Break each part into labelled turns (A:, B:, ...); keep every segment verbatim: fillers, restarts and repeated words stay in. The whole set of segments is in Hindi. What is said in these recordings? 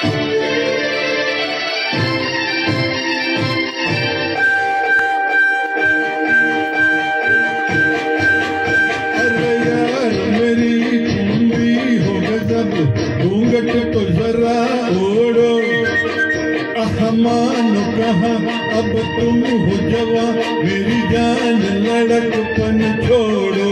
A: घूंघट तो जरा ओढ़ो, मानो कहा अब तुम हो जवा, मेरी जान लड़कपन छोड़ो।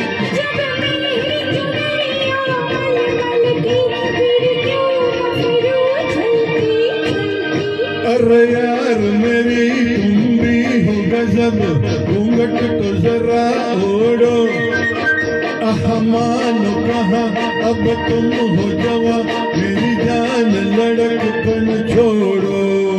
A: अरे यार मेरी तुम भी हो गजब, घूंघट तो जरा ओढ़ो, मानो कहा अब तुम हो जवा, मेरी जान लड़कपन छोड़ो।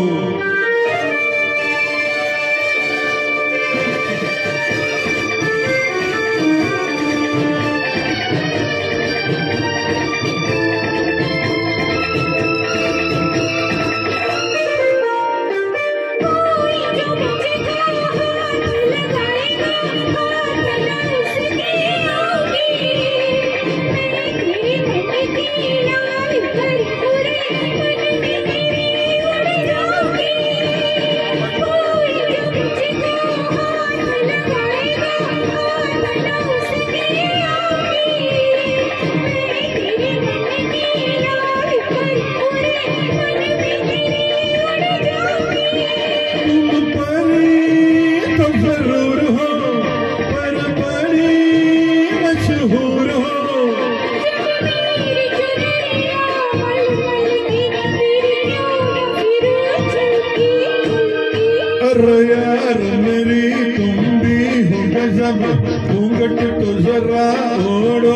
A: अरे यार मेरी तुम भी हो गजब, घूंघट तो जरा ओढ़ो,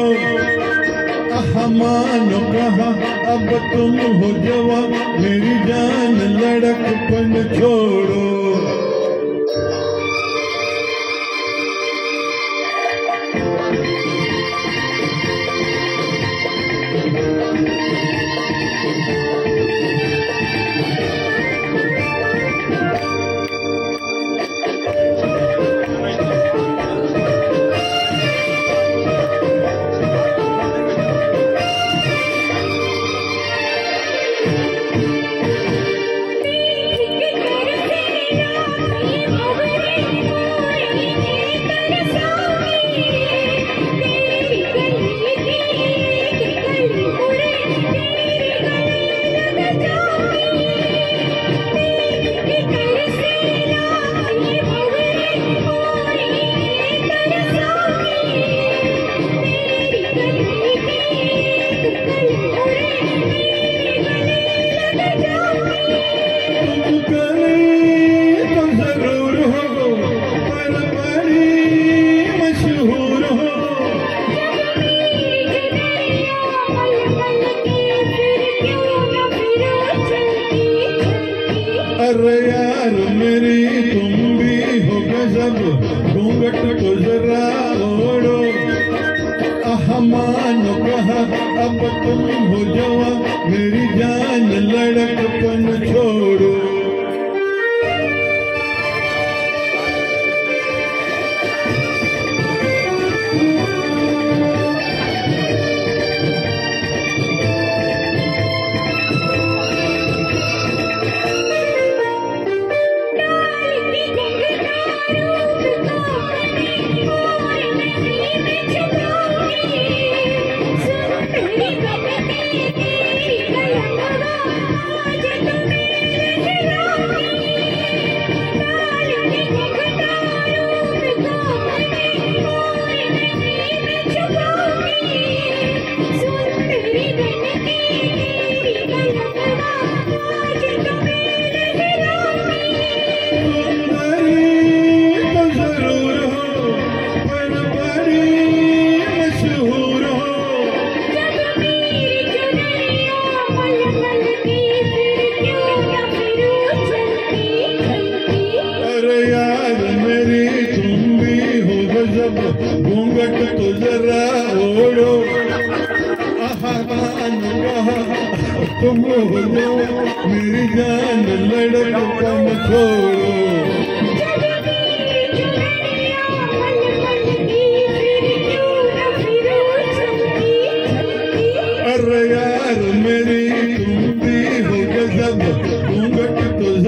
A: मानो कहा अब तुम हो जवा, मेरी जान लड़कपन छोड़ो। अरे यार मेरी तुम भी हो गजब, घूंघट तो जरा ओढ़ो, मानो कहा अब तुम हो जवा, मेरी जान लड़कपन छोड़ो। घूंघट तो जरा ओढ़ो, तुम हो जाओ, मेरी जान लड़कपन छोड़ो। अरे यार मेरी तुम भी हो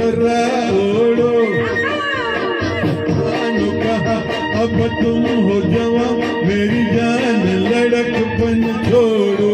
A: जरा ओढ़ो। जानो कहा अब तुम हो जवां, मेरी जान लड़कपन छोड़ो।